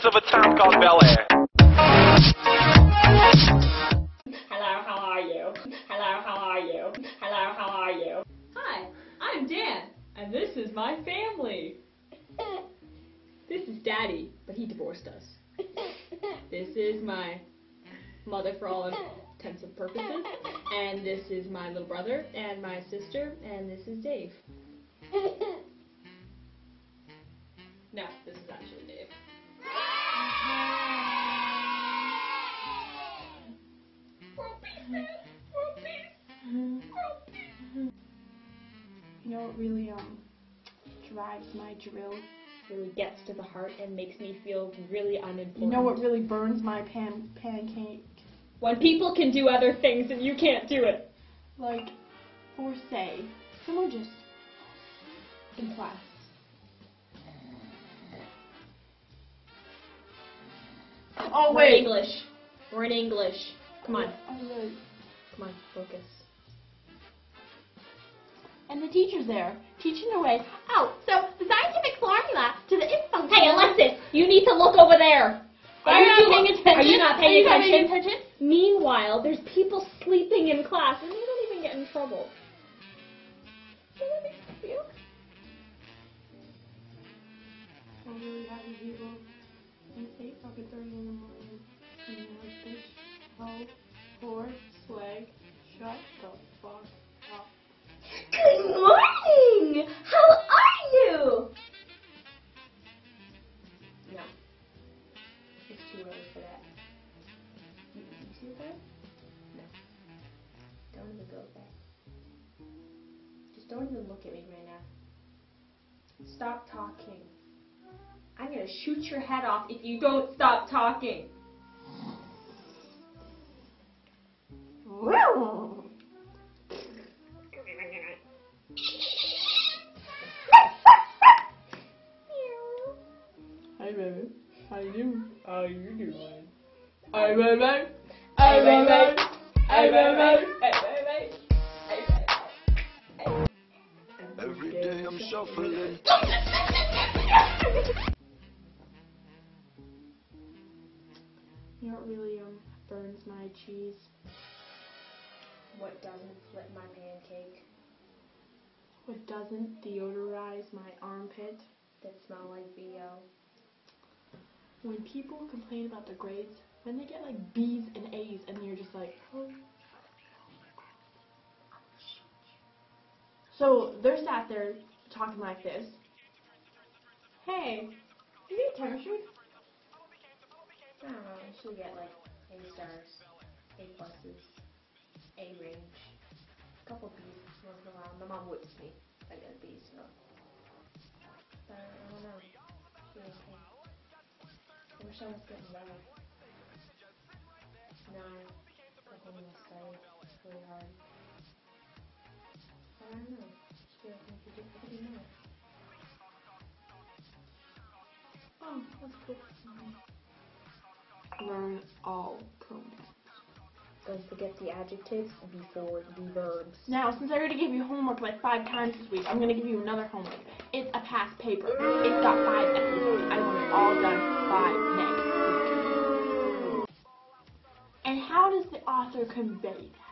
residents of a town called Bel Air. Hello, how are you? Hello, how are you? Hello, how are you? Hi, I'm Dan, and this is my family. This is Daddy, but he divorced us. This is my mother for all intents and purposes, and this is my little brother and my sister, and this is Dave. No, this is actually Dave. You know what really drives my drill? Really gets to the heart and makes me feel really unimportant. You know what really burns my pancake? When people can do other things and you can't do it. Like, for say, someone just in class. Oh We're in wait. English. We're in English. Come on. Alright. Come on, focus. And the teacher's there, teaching away. Oh, so the scientific formula to the if function. Hey, Alexis, you need to look over there. Are you paying attention? Are you not paying attention? Meanwhile, there's people sleeping in class, and you don't even get in trouble. I really have people and 8:30 in the morning. And like this whole poor slag. Shut the fuck up. Good morning! How are you? No. It's too early for that. You see that? No. Don't even go there. Just don't even look at me right now. Stop talking. I'm gonna shoot your head off if you don't stop talking. Hi baby, how you doing? How you doing? Hi baby, hi baby, hi baby, Every day I'm shuffling. You know what really burns my cheese? What doesn't flip my pancake? What doesn't deodorize my armpit? That smell like BO? When people complain about their grades, when they get like B's and A's and you're just like, oh. So they're sat there talking like this. Hey, you need a time sheet? I don't know, you should get like A stars, A pluses, A range, a couple B's once in a while. My mom whips me if I get a B, so. But I don't know. It's really okay. I wish I was getting better. No, I can't even study. It's really hard. But I don't know. I just feel like I could do more. Oh, that's cool. Learn all pronouns. Don't forget the adjectives before the verbs. Now, since I already gave you homework like 5 times this week, I'm going to give you another homework. It's a past paper. It's got 5 essays. I want it all done by next week. And how does the author convey that?